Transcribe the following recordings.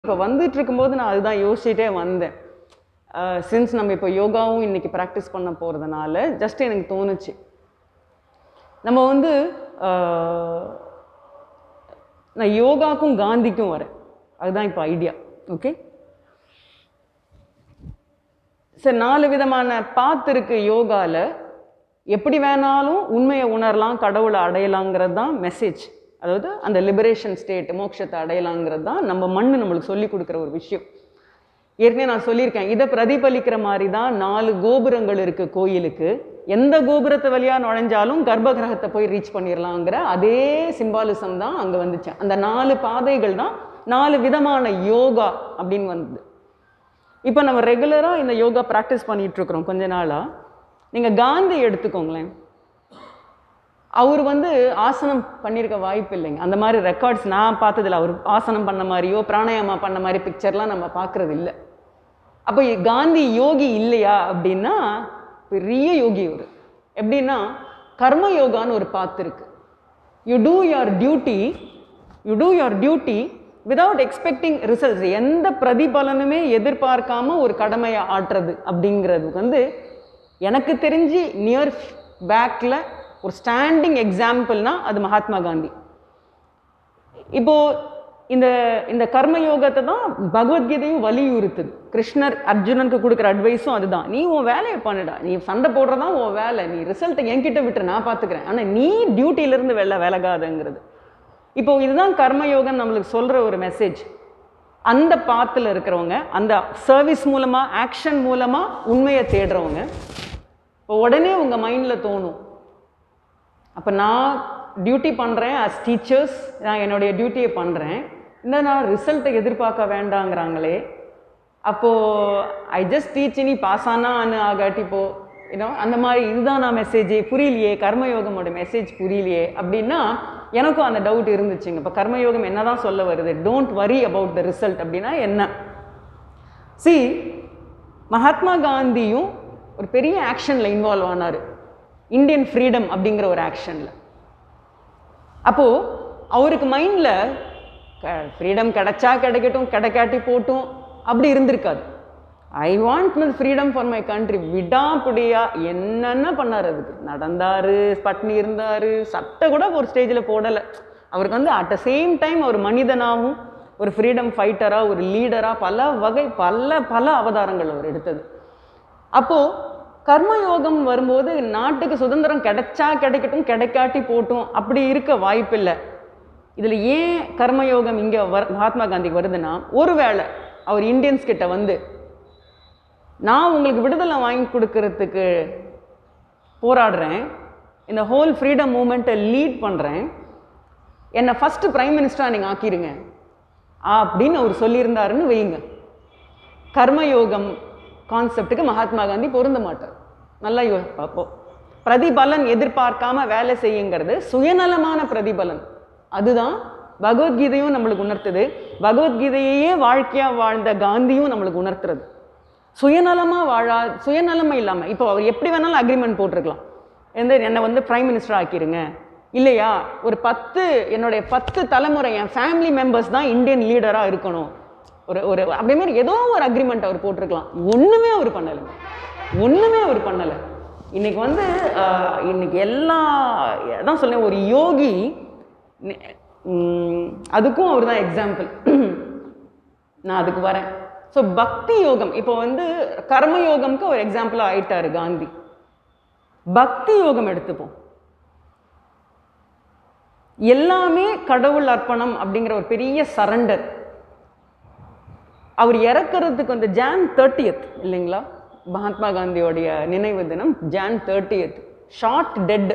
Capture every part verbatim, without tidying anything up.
இப்போ வந்துட்டு இருக்கும்போது நான் அதுதான் யோசிச்சுட்டே வந்தேன். சின்ஸ் நம்ம இப்போ யோகாவும் இன்னைக்கு ப்ராக்டிஸ் பண்ண போகிறதுனால ஜஸ்ட் எனக்கு தோணுச்சு, நம்ம வந்து நான் யோகாக்கும் காந்திக்கும் வரேன். அதுதான் இப்போ ஐடியா. ஓகே சார், நாலு விதமான பாத்து இருக்கு யோகாவில். எப்படி வேணாலும் உண்மையை உணரலாம், கடவுளை அடையலாங்கிறது தான் மெசேஜ். அதாவது அந்த லிபரேஷன் ஸ்டேட், மோட்சத்தை அடையலாங்கிறது தான் நம்ம மண் நம்மளுக்கு சொல்லி கொடுக்குற ஒரு விஷயம். ஏற்கனவே நான் சொல்லியிருக்கேன், இதை பிரதிபலிக்கிற மாதிரி தான் நாலு கோபுரங்கள் இருக்குது கோயிலுக்கு. எந்த கோபுரத்தை வழியாக நுழைஞ்சாலும் கர்ப்ப கிரகத்தை போய் ரீச் பண்ணிடலாங்கிற அதே சிம்பாலிசம் தான் அங்கே வந்துச்சு. அந்த நாலு பாதைகள் தான் நாலு விதமான யோகா அப்படின்னு வந்தது. இப்போ நம்ம ரெகுலராக இந்த யோகா ப்ராக்டிஸ் பண்ணிகிட்ருக்குறோம் கொஞ்ச நாளாக. நீங்கள் காந்தி எடுத்துக்கோங்களேன், அவர் வந்து ஆசனம் பண்ணியிருக்க வாய்ப்பு இல்லைங்க. அந்த மாதிரி ரெக்கார்ட்ஸ் நான் பார்த்ததில்ல. அவர் ஆசனம் பண்ண மாதிரியோ பிராணாயாமா பண்ண மாதிரி பிக்சர்லாம் நம்ம பார்க்குறது இல்லை. அப்போ காந்தி யோகி இல்லையா அப்படின்னா பெரிய யோகி அவர். எப்படின்னா கர்ம யோகான்னு ஒரு பாத்து இருக்கு. You do your duty you do your duty without expecting results. எந்த பிரதிபலனுமே எதிர்பார்க்காம ஒரு கடமையை ஆற்றுறது அப்படிங்கிறதுக்கு வந்து எனக்கு தெரிஞ்சு நியர் பேக்கில் ஒரு ஸ்டாண்டிங் எக்ஸாம்பிள்னா அது மகாத்மா காந்தி. இப்போது இந்த இந்த கர்மயோகத்தை தான் பகவத்கீதையும் வலியுறுத்துது. கிருஷ்ணர் அர்ஜுனனுக்கு கொடுக்குற அட்வைஸும் அதுதான். நீ உன் வேலையை பண்ணுடா, நீ சண்டை போடுறதான் உன் வேலை, நீ ரிசல்ட்டை என்கிட்ட விட்டு நான் பார்த்துக்கிறேன், ஆனால் நீ டியூட்டியிலேருந்து வெளில விலகாதுங்கிறது. இப்போ இதுதான் கர்மயோகம் நம்மளுக்கு சொல்கிற ஒரு மெசேஜ். அந்த பாத்தில் இருக்கிறவங்க, அந்த சர்வீஸ் மூலமாக ஆக்ஷன் மூலமாக உண்மையை தேடுறவங்க, இப்போ உடனே உங்கள் மைண்டில் தோணும், அப்போ நான் டியூட்டி பண்ணுறேன் அஸ் டீச்சர்ஸ், நான் என்னுடைய டியூட்டியை பண்ணுறேன், இந்த நான் ரிசல்ட்டை எதிர்பார்க்க வேண்டாங்கிறாங்களே, அப்போது ஐ ஜஸ்ட் டீச், நீ பாஸ் ஆனால் ஆகாட்டி போ, ஏன்னோ அந்த மாதிரி இதுதான் நான் மெசேஜே புரியலையே, கர்மயோகமோட மெசேஜ் புரியலையே அப்படின்னா எனக்கும் அந்த டவுட் இருந்துச்சுங்க. இப்போ கர்மயோகம் என்ன தான் சொல்ல வருது, don't worry about the result அப்படின்னா என்ன? சி, மகாத்மா காந்தியும் ஒரு பெரிய ஆக்ஷனில் இன்வால்வ் ஆனார், இந்தியன் ஃப்ரீடம் அப்படிங்கிற ஒரு ஆக்ஷனில். அப்போது அவருக்கு மைண்டில் ஃப்ரீடம் கிடைச்சா கிடைக்கட்டும், கிடைக்காட்டி போட்டும் அப்படி இருந்திருக்காது. I want my freedom for my country. விடாப்பிடியா என்னென்ன பண்ணார், அதுக்கு நடந்தார், பட்னி இருந்தார், சட்டை கூட ஒரு ஸ்டேஜில் போடலை. அவருக்கு வந்து அட் த சேம் டைம் ஒரு மனிதனாகவும் ஒரு ஃப்ரீடம் ஃபைட்டராக ஒரு லீடராக பல வகை பல பல அவதாரங்கள் அவர் எடுத்தது. அப்போது கர்மயோகம் வரும்போது நாட்டுக்கு சுதந்திரம் கிடைச்சா கிடைக்கட்டும், கிடைக்காட்டி போட்டும் அப்படி இருக்க வாய்ப்பில்லை. இதில் ஏன் கர்மயோகம் இங்கே வ மகாத்மா காந்திக்கு வருதுன்னா, ஒருவேளை அவர் இந்தியன்ஸ் கிட்ட வந்து நான் உங்களுக்கு விடுதலை வாங்கி கொடுக்கறதுக்கு போராடுறேன், இந்த ஹோல் ஃப்ரீடம் மூமெண்ட்டை லீட் பண்ணுறேன், என்னை ஃபஸ்ட்டு பிரைம் மினிஸ்டராக நீங்கள் ஆக்கிடுங்க அப்படின்னு அவர் சொல்லியிருந்தாருன்னு வைங்க, கர்மயோகம் கான்செப்டுக்கு மகாத்மா காந்தி பொருந்த மாட்டார். நல்லா யோ பார்ப்போம். பிரதிபலன் எதிர்பார்க்காம வேலை செய்யுங்கிறது சுயநலமான பிரதிபலன். அதுதான் பகவத்கீதையும் நம்மளுக்கு உணர்த்துது. பகவத்கீதையே வாழ்க்கையாக வாழ்ந்த காந்தியும் நம்மளுக்கு உணர்த்துறது. சுயநலமாக வாழா சுயநலமாக இல்லாமல், இப்போ அவர் எப்படி வேணாலும் அக்ரிமெண்ட் போட்டிருக்கலாம், எந்த என்னை வந்து பிரைம் மினிஸ்டர் ஆக்கிடுங்க, இல்லையா ஒரு பத்து என்னுடைய பத்து தலைமுறை என் ஃபேமிலி மெம்பர்ஸ் தான் இந்தியன் லீடராக இருக்கணும், ஒரு ஒரு அப்படி மாதிரி ஏதோ ஒரு அக்ரிமெண்ட் அவர் போட்டிருக்கலாம். ஒன்றுமே அவர் பண்ணலை, ஒன்றுமே அவர் பண்ணலை. இன்னைக்கு வந்து இன்னைக்கு எல்லாம் அதான் சொல்லேன், ஒரு யோகி, அதுக்கும் அவர் தான் எக்ஸாம்பிள். நான் அதுக்கு வரேன். ஸோ பக்தி யோகம் இப்போ வந்து கர்மயோகம்க்கு ஒரு எக்ஸாம்பிளாக ஆயிட்டார் காந்தி. பக்தி யோகம் எடுத்துப்போம். எல்லாமே கடவுள் அர்ப்பணம் அப்படிங்கிற ஒரு பெரிய சரண்டர். அவர் இறக்கிறதுக்கு வந்து ஜான் தேர்ட்டியத் இல்லைங்களா, மகாத்மா காந்தியோடைய நினைவு தினம் ஜான் தேர்ட்டியத், ஷார்ட் டெட்.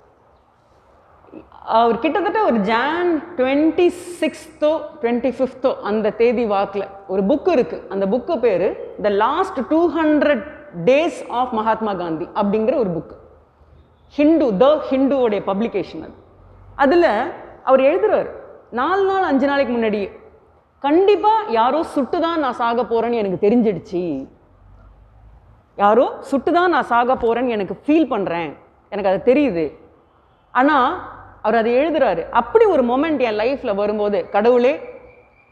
அவர் கிட்டத்தட்ட ஒரு ஜான் டுவெண்ட்டி சிக்ஸ்த்தோ டுவெண்ட்டி ஃபிஃப்த்தோ அந்த தேதி வாக்கில் ஒரு புக்கு இருக்குது. அந்த புக்கு பேர் the last two hundred days of Mahatma Gandhi அப்படிங்கிற ஒரு புக்கு. ஹிந்து த ஹிந்துவோடைய பப்ளிகேஷன் அது. அதில் அவர் எழுதுகிறார், நாலு நாள் அஞ்சு நாளைக்கு முன்னாடியே கண்டிப்பாக யாரோ சுட்டு தான் நான் சாக போகிறேன்னு எனக்கு தெரிஞ்சிடுச்சு, யாரோ சுட்டு தான் நான் சாக போகிறேன்னு எனக்கு ஃபீல் பண்ணுறேன், எனக்கு அது தெரியுது. ஆனால் அவர் அதை எழுதுகிறாரு, அப்படி ஒரு மொமெண்ட் என் லைஃப்பில் வரும்போது கடவுளே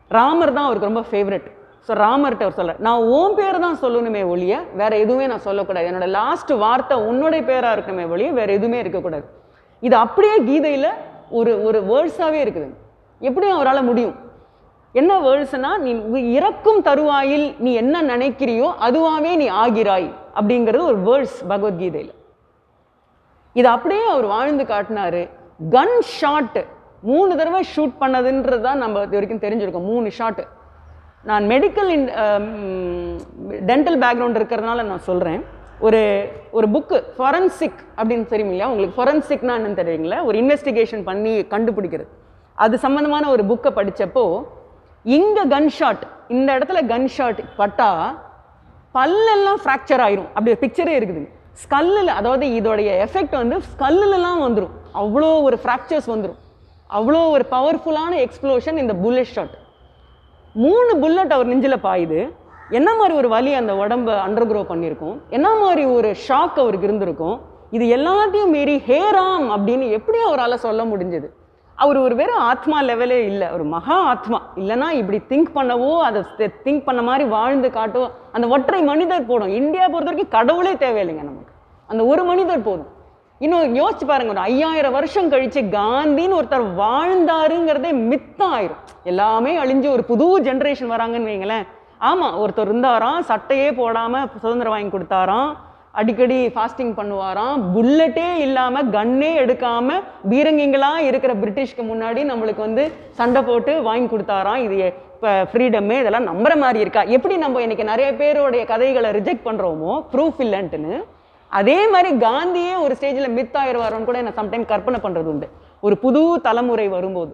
ராமர் தான் அவருக்கு ரொம்ப ஃபேவரட். ஸோ ராமர்கிட்ட அவர் சொல்ல, நான் உன் பேர் தான் சொல்லணுமே ஒழிய வேற எதுவுமே நான் சொல்லக்கூடாது, என்னோட லாஸ்ட் வார்த்தை உன்னுடைய பேராக இருக்கணுமே ஒழிய வேற எதுவுமே இருக்கக்கூடாது. இது அப்படியே கீதையில் ஒரு ஒரு வேர்ட்ஸாகவே இருக்குது. எப்படி அவரால் முடியும்? என்ன வேர்ட்ஸ்னா, நீ இறக்கும் தருவாயில் நீ என்ன நினைக்கிறியோ அதுவாகவே நீ ஆகிறாய் அப்படிங்கிறது ஒரு வேர்ட்ஸ் பகவத்கீதையில். இது அப்படியே அவர் வாழ்ந்து காட்டினாரு. கன் ஷாட் மூணு தடவை ஷூட் பண்ணதுன்றது தான் நம்ம இது வரைக்கும் தெரிஞ்சிருக்கோம். மூணு ஷாட்டு. நான் மெடிக்கல் இன் டென்டல் பேக்ரவுண்ட் இருக்கிறதுனால நான் சொல்கிறேன். ஒரு ஒரு புக்கு ஃபொரன்சிக் அப்படின்னு தெரியும் இல்லையா உங்களுக்கு? ஃபொரன்சிக்னா என்னன்னு தெரியுங்களா? ஒரு இன்வெஸ்டிகேஷன் பண்ணி கண்டுபிடிக்கிறது. அது சம்மந்தமான ஒரு புக்கை படித்தப்போ, இங்கே கன் ஷாட், இந்த இடத்துல கன் ஷாட் பட்டா பல்லெல்லாம் ஃப்ராக்சர் ஆயிரும். அப்படி ஒரு பிக்சரே இருக்குது. ஸ்கல்லில், அதாவது இதோடைய எஃபெக்ட் வந்து ஸ்கல்லுலாம் வந்துடும். அவ்வளோ ஒரு ஃப்ராக்சர்ஸ் வந்துடும். அவ்வளோ ஒரு பவர்ஃபுல்லான எக்ஸ்ப்ளோஷன் இந்த புல்லட் ஷாட். மூணு புல்லட் அவர் நெஞ்சில் பாயுது. என்ன மாதிரி ஒரு வலி அந்த உடம்பை அண்டர் க்ரோ பண்ணியிருக்கும், என்ன மாதிரி ஒரு ஷாக் அவருக்கு இருந்திருக்கும். இது எல்லாத்தையும் மீறி ஹேராம் அப்படின்னு எப்படி அவரால் சொல்ல முடிஞ்சது? அவர் ஒரு வெறும் ஆத்மா லெவலே இல்லை, ஒரு மகா ஆத்மா. இல்லைனா இப்படி திங்க் பண்ணவோ, அதை திங்க் பண்ண மாதிரி வாழ்ந்து காட்டவோ அந்த ஒற்றை மனிதர் போடும். இந்தியா பொறுத்த வரைக்கும் கடவுளே தேவையில்லைங்க நமக்கு, அந்த ஒரு மனிதர் போதும். இன்னும் யோசிச்சு பாருங்க, ஒரு ஐயாயிரம் வருஷம் கழிச்சு காந்தின்னு ஒருத்தர் வாழ்ந்தாருங்கிறதே மித்தம் ஆயிரும். எல்லாமே அழிஞ்சு ஒரு புது ஜென்ரேஷன் வராங்கன்னு வைங்களேன். ஆமாம், ஒருத்தர் இருந்தாராம், சட்டையே போடாமல் சுதந்திரம் வாங்கி கொடுத்தாராம், அடிக்கடி ஃபாஸ்டிங் பண்ணுவாராம், புல்லட்டே இல்லாமல் கன்னே எடுக்காமல் பீரங்கிங்களாக இருக்கிற பிரிட்டிஷ்க்கு முன்னாடி நம்மளுக்கு வந்து சண்டை போட்டு வாங்கி கொடுத்தாராம். இது இப்போ ஃப்ரீடமே, இதெல்லாம் நம்புற மாதிரி இருக்கா? எப்படி நம்ம இன்னைக்கு நிறைய பேருடைய கதைகளை ரிஜெக்ட் பண்ணுறோமோ ப்ரூஃப் இல்லைன்ட்டுன்னு, அதே மாதிரி காந்தியே ஒரு ஸ்டேஜில் மித் ஆயிடுவாரோன்னு கூட நான் சம்டைம் கற்பனை பண்ணுறது உண்டு, ஒரு புது தலைமுறை வரும்போது.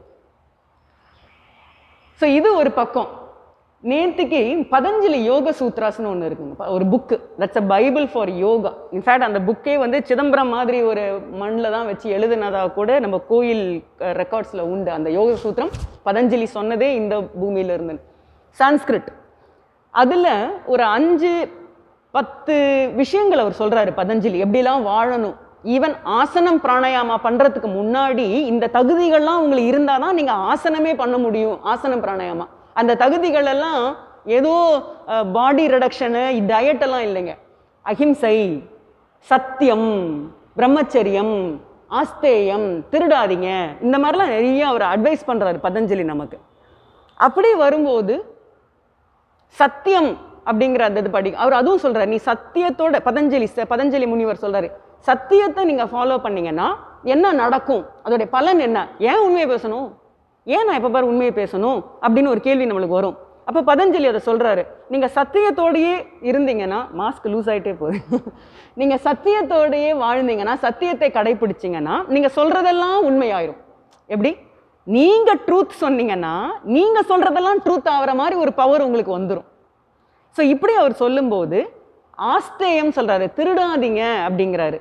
ஸோ இது ஒரு பக்கம். நேற்றுக்கு பதஞ்சலி யோக சூத்ராஸ்னு ஒன்று இருக்குங்க, ஒரு book. That's a Bible for yoga. In fact அந்த புக்கே வந்து சிதம்பரம் மாதிரி ஒரு மண்ணில் தான் வச்சு எழுதுனதாக கூட நம்ம கோயில் ரெக்கார்ட்ஸில் உண்டு. அந்த யோக சூத்திரம் பதஞ்சலி சொன்னதே இந்த பூமியில் இருந்து, சான்ஸ்கிரிட். அதில் ஒரு அஞ்சு பத்து விஷயங்கள் அவர் சொல்கிறாரு பதஞ்சலி, எப்படிலாம் வாழணும். ஈவன் ஆசனம் பிராணாயாமா பண்ணுறதுக்கு முன்னாடி இந்த தகுதிகள்லாம் உங்களுக்கு இருந்தால் தான் நீங்கள் ஆசனமே பண்ண முடியும். ஆசனம் பிராணாயாமா அந்த தகுதிகள் எல்லாம் ஏதோ பாடி ரிடக்ஷனு, டயட்டெல்லாம் இல்லைங்க. அஹிம்சை, சத்தியம், பிரம்மச்சரியம், ஆஸ்தேயம், திருடாதீங்க, இந்த மாதிரிலாம் நிறைய அவர் அட்வைஸ் பண்ணுறாரு பதஞ்சலி நமக்கு. அப்படி வரும்போது சத்தியம் அப்படிங்கிற அந்த இது படி அவர் அதுவும் சொல்கிறார், நீ சத்தியத்தோட, பதஞ்சலி பதஞ்சலி முனிவர் சொல்கிறாரு, சத்தியத்தை நீங்கள் ஃபாலோ பண்ணிங்கன்னா என்ன நடக்கும், அதோடைய பலன் என்ன, ஏன் உண்மையை பேசணும், ஏன் நான் எப்போ பாரு உண்மையை பேசணும் அப்படின்னு ஒரு கேள்வி நம்மளுக்கு வரும். அப்போ பதஞ்சலி அதை சொல்கிறாரு, நீங்கள் சத்தியத்தோடையே இருந்தீங்கன்னா, மாஸ்க் லூஸ் ஆகிட்டே போகுது, நீங்கள் சத்தியத்தோடையே வாழ்ந்தீங்கன்னா, சத்தியத்தை கடைப்பிடிச்சிங்கன்னா நீங்கள் சொல்கிறதெல்லாம் உண்மையாயிரும். எப்படி? நீங்கள் ட்ரூத் சொன்னீங்கன்னா நீங்கள் சொல்கிறதெல்லாம் ட்ரூத் ஆகிற மாதிரி ஒரு பவர் உங்களுக்கு வந்துடும். ஸோ இப்படி அவர் சொல்லும்போது ஆஸ்தேயம் சொல்கிறாரு, திருடாதீங்க அப்படிங்கிறாரு.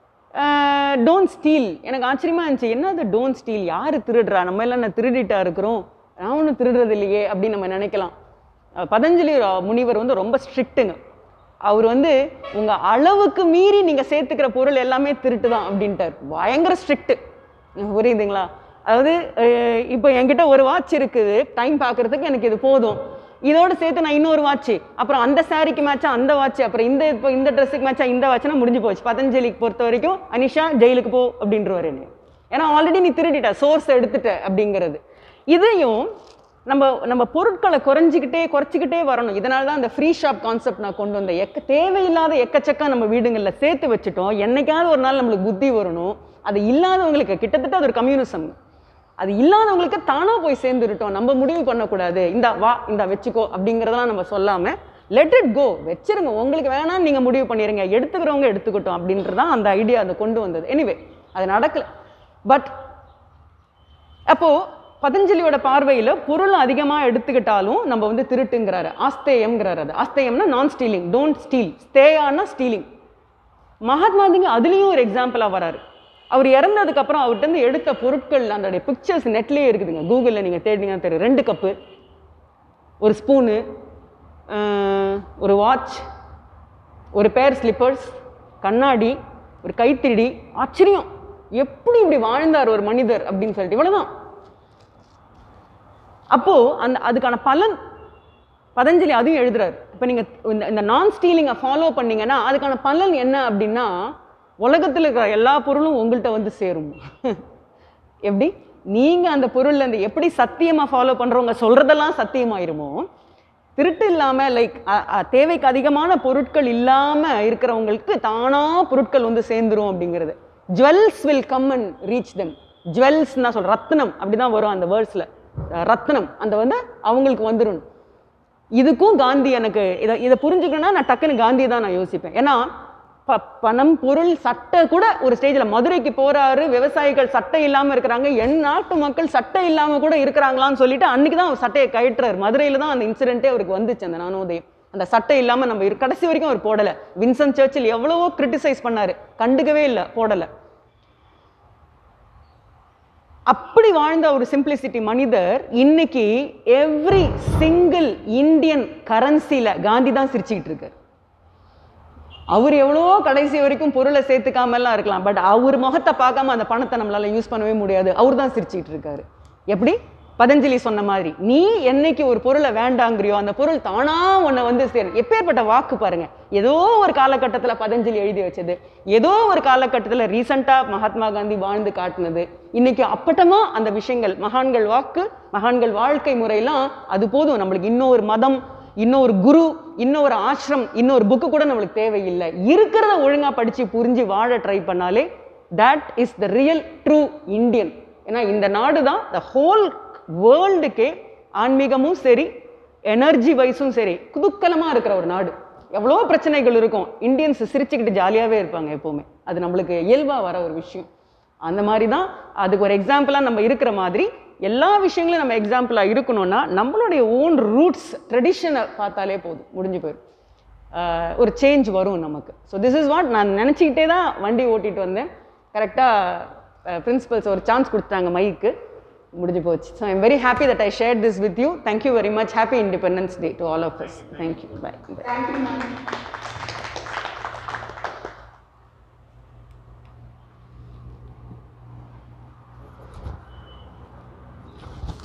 Don't steal. எனக்கு ஆச்சரியமாக இருந்துச்சு, என்ன அது டோன்ட் ஸ்டீல், யார் திருடுறா, நம்ம எல்லாம் நான் திருடிட்டா இருக்கிறோம், நான் ஒன்றும் திருடுறது இல்லையே அப்படின்னு நம்ம நினைக்கலாம். பதஞ்சலி முனிவர் வந்து ரொம்ப ஸ்ட்ரிக்ட்டுங்க. அவர் வந்து உங்கள் அளவுக்கு மீறி நீங்கள் சேர்த்துக்கிற பொருள் எல்லாமே திருட்டு தான் அப்படின்ட்டார். பயங்கர ஸ்ட்ரிக்ட்டு, புரியுதுங்களா? அதாவது இப்போ என்கிட்ட ஒரு வாட்ச் இருக்குது, டைம் பார்க்குறதுக்கு எனக்கு இது போதும், இதோடு சேர்த்து நான் இன்னொரு வாட்ச், அப்புறம் அந்த சாரிக்கு மேட்சா அந்த வாட்ச், அப்புறம் இந்த இப்போ இந்த ட்ரெஸ்ஸுக்கு மேட்சா இந்த வாட்ச்னா முடிஞ்சு போச்சு. பதஞ்சலிக்கு பொறுத்த வரைக்கும் அனிஷா ஜெயிலுக்கு போ அப்படின்றவர் என்ன, ஏன்னா ஆல்ரெடி நீ திருடிட்ட, சோர்ஸ் எடுத்துட்ட அப்படிங்கிறது. இதையும் நம்ம நம்ம பொருட்களை குறைஞ்சிக்கிட்டே குறைச்சிக்கிட்டே வரணும். இதனால தான் அந்த ஃப்ரீ ஷாப் கான்செப்ட் நான் கொண்டு வந்தேன். எக்க தேவையில்லாத எக்கச்சக்கம் நம்ம வீடுங்களில் சேர்த்து வச்சுட்டோம். என்னைக்காவது ஒரு நாள் நம்மளுக்கு புத்தி வரணும். அது இல்லாதவங்களுக்கு கிட்டத்தட்ட அது ஒரு கம்யூனிசம். அது இல்லாதவங்களுக்கு தானாக போய் சேர்ந்துருட்டோம். நம்ம முடிவு பண்ணக்கூடாது, இந்த வா இந்த வச்சுக்கோ அப்படிங்கிறதெல்லாம் நம்ம சொல்லாமல் லெட் இட் கோ, வச்சிருங்க, உங்களுக்கு வேணாம்னு நீங்கள் முடிவு பண்ணிடுங்க, எடுத்துக்கிறவங்க எடுத்துக்கிட்டோம் அப்படின்றதான் அந்த ஐடியா அதை கொண்டு வந்தது. எனிவே அது நடக்கலை. பட் அப்போது பதஞ்சலியோட பார்வையில் பொருள் அதிகமாக எடுத்துக்கிட்டாலும் நம்ம வந்து திருட்டுங்கிறாரு, ஆஸ்தேயம்ங்கிறாரு. அது ஆஸ்தேயம்னா நான் ஸ்டீலிங், டோன்ட் ஸ்டீல், ஸ்டேயானா ஸ்டீலிங். மகாத்மாதிங்க அதுலேயும் ஒரு எக்ஸாம்பிளாக வராரு. அவர் இறந்ததுக்கப்புறம் அவர்கிட்ட எடுத்த பொருட்கள் அதோடைய பிக்சர்ஸ் நெட்லேயே இருக்குதுங்க, கூகுளில் நீங்கள் தேடினீங்கன்னா தெரியும். ரெண்டு கப்பு, ஒரு ஸ்பூனு, ஒரு வாட்ச், ஒரு பேர் ஸ்லிப்பர்ஸ், கண்ணாடி, ஒரு கைத்திடி. ஆச்சரியம், எப்படி இப்படி வாழ்ந்தார் ஒரு மனிதர் அப்படின்னு சொல்லிட்டு. இவ்வளோதான். அப்போது அந்த அதுக்கான பலன் பதஞ்சலி அதையும் எழுதுறாரு. இப்போ நீங்கள் இந்த இந்த நான் ஸ்டீலிங்கை ஃபாலோ பண்ணிங்கன்னா அதுக்கான பலன் என்ன அப்படின்னா, உலகத்தில் இருக்கிற எல்லா பொருளும் உங்கள்கிட்ட வந்து சேரும். எப்படி நீங்கள் அந்த பொருளில் இந்த எப்படி சத்தியமாக ஃபாலோ பண்ணுறவங்க சொல்கிறதெல்லாம் சத்தியமாயிருமோ, திருட்டு இல்லாமல் லைக் தேவைக்கு அதிகமான பொருட்கள் இல்லாமல் இருக்கிறவங்களுக்கு தானாக பொருட்கள் வந்து சேர்ந்துரும் அப்படிங்கிறது. Jewels will come and reach them. Jewels நான் சொல்கிறேன், ரத்னம் அப்படி தான் வரும் அந்த வேர்ட்ஸில். ரத்னம் அந்த வந்து அவங்களுக்கு வந்துடும். இதுக்கும் காந்தி எனக்கு இதை இதை புரிஞ்சுக்கணும்னா நான் டக்குன்னு காந்தி தான் நான் யோசிப்பேன். ஏன்னா ப பணம் பொருள் சட்டை கூட ஒரு ஸ்டேஜில் மதுரைக்கு போகிறாரு, விவசாயிகள் சட்டை இல்லாமல் இருக்கிறாங்க, என் நாட்டு மக்கள் சட்டை இல்லாமல் கூட இருக்கிறாங்களான்னு சொல்லிட்டு அன்றைக்கி தான் அவர் சட்டையை கழட்டுறாரு. மதுரையில் தான் அந்த இன்சிடென்ட்டே அவருக்கு வந்துச்சு, அந்த நானோதயம். அந்த சட்டை இல்லாமல் நம்ம கடைசி வரைக்கும் அவர் போடலை. வின்சன் சர்ச்சில் எவ்வளவோ கிரிட்டிசைஸ் பண்ணார், கண்டுக்கவே இல்லை, போடலை. அப்படி வாழ்ந்த ஒரு சிம்பிளிசிட்டி மனிதர் இன்னைக்கு எவ்ரி சிங்கிள் இந்தியன் கரன்சியில் காந்தி தான் சிரிச்சுக்கிட்டு இருக்கார். அவர் எவ்வளோ கடைசி வரைக்கும் பொருளை சேர்த்துக்காமலாம் இருக்கலாம், பட் அவர் முகத்தை பார்க்காம அந்த பணத்தை நம்மளால யூஸ் பண்ணவே முடியாது. அவர் தான் சிரிச்சுக்கிட்டு இருக்காரு. எப்படி பதஞ்சலி சொன்ன மாதிரி, நீ என்னைக்கு ஒரு பொருளை வேண்டாங்கிறியோ அந்த பொருள் தானா உன்னை வந்து சேரும். எப்பேற்பட்ட வாக்கு பாருங்க. ஏதோ ஒரு காலகட்டத்தில் பதஞ்சலி எழுதி வச்சது, ஏதோ ஒரு காலகட்டத்தில் ரீசெண்டாக மகாத்மா காந்தி வாழ்ந்து காட்டினது, இன்னைக்கு அப்பட்டமா அந்த விஷயங்கள் மகான்கள் வாக்கு, மகான்கள் வாழ்க்கை முறையெல்லாம் அது போதும். நம்மளுக்கு இன்னொரு மதம், இன்னொரு குரு, இன்னொரு ஆசிரம், இன்னொரு புக்கு கூட நம்மளுக்கு தேவையில்லை. இருக்கிறத ஒழுங்காக படித்து புரிஞ்சு வாழ ட்ரை பண்ணாலே that is the real true Indian. ஏன்னா இந்த நாடு தான் த ஹோல் வேர்ல்டுக்கே ஆன்மீகமும் சரி எனர்ஜி வைஸும் சரி குதுக்கலமாக இருக்கிற ஒரு நாடு. எவ்வளோ பிரச்சனைகள் இருக்கும், இந்தியன்ஸ் சிரிச்சுக்கிட்டு ஜாலியாகவே இருப்பாங்க எப்போவுமே. அது நம்மளுக்கு இயல்பாக வர ஒரு விஷயம். அந்த மாதிரி தான் அதுக்கு ஒரு எக்ஸாம்பிளாக நம்ம இருக்கிற மாதிரி எல்லா விஷயங்களும் நம்ம எக்ஸாம்பிளாக இருக்கணும்னா நம்மளுடைய ஓன் ரூட்ஸ் ட்ரெடிஷனை பார்த்தாலே போதும், முடிஞ்சு போயிடும். ஒரு சேஞ்ச் வரும் நமக்கு. ஸோ திஸ் இஸ் வாட் நான் நினச்சிக்கிட்டே தான் வண்டி ஓட்டிகிட்டு வந்தேன். கரெக்டாக பிரின்சிபல்ஸ் ஒரு சான்ஸ் கொடுத்தாங்க, மைக்கு முடிஞ்சு போச்சு. So I'm very happy that I shared this with you. Thank you very much. Happy Independence Day to all of us. Thank you. Bye. Thank you, ma'am.